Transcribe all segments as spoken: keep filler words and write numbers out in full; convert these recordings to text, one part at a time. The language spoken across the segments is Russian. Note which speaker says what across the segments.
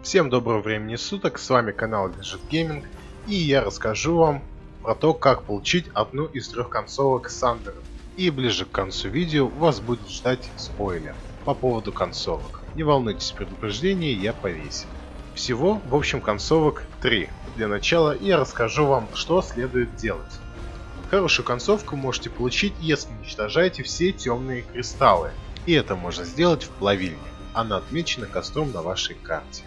Speaker 1: Всем доброго времени суток, с вами канал Gadget Gaming, и я расскажу вам про то, как получить одну из трех концовок Thunder. И ближе к концу видео вас будет ждать спойлер по поводу концовок. Не волнуйтесь, предупреждение я повесил. Всего, в общем, концовок три. Для начала я расскажу вам, что следует делать. Хорошую концовку можете получить, если уничтожаете все темные кристаллы. И это можно сделать в плавильне. Она отмечена костром на вашей карте.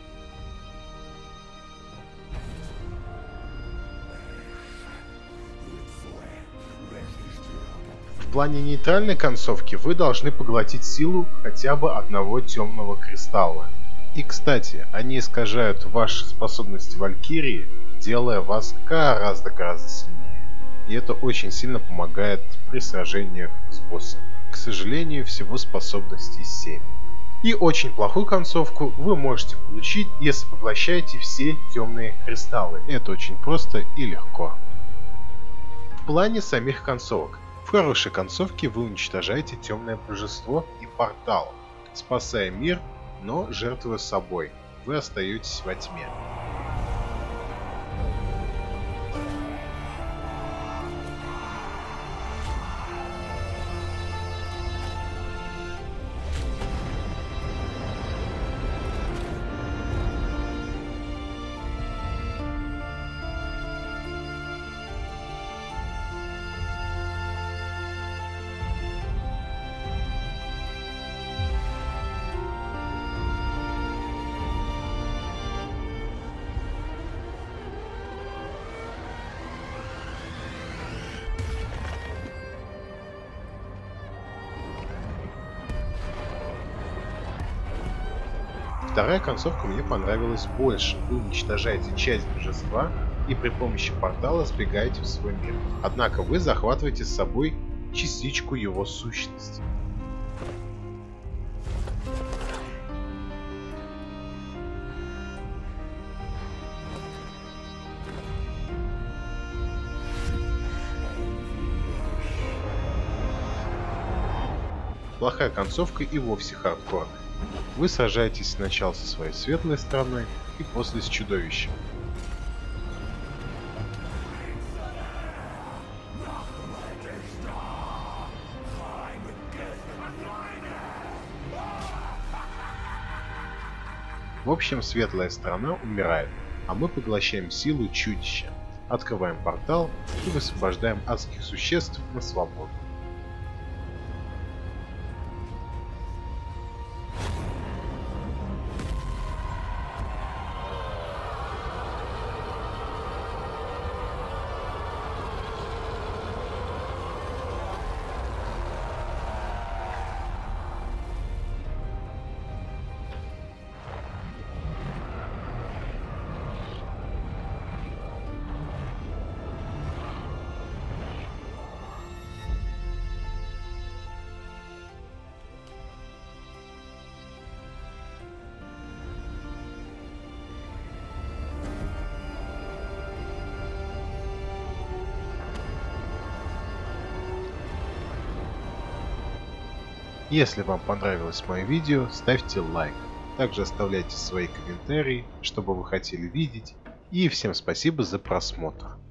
Speaker 1: В плане нейтральной концовки вы должны поглотить силу хотя бы одного темного кристалла. И кстати, они искажают ваши способности Валькирии, делая вас гораздо-гораздо сильнее. И это очень сильно помогает при сражениях с боссами. К сожалению, всего способностей семь. И очень плохую концовку вы можете получить, если поглощаете все темные кристаллы. Это очень просто и легко. В плане самих концовок. В хорошей концовке вы уничтожаете темное божество и портал, спасая мир, но жертвуя собой. Вы остаетесь во тьме. Вторая концовка мне понравилась больше. Вы уничтожаете часть божества и при помощи портала сбегаете в свой мир. Однако вы захватываете с собой частичку его сущности. Плохая концовка и вовсе хардкорная. Вы сражаетесь сначала со своей светлой стороной и после с чудовищем. В общем, светлая сторона умирает, а мы поглощаем силу чудища, открываем портал и высвобождаем адских существ на свободу. Если вам понравилось мое видео, ставьте лайк. Также оставляйте свои комментарии, что бы вы хотели видеть. И всем спасибо за просмотр.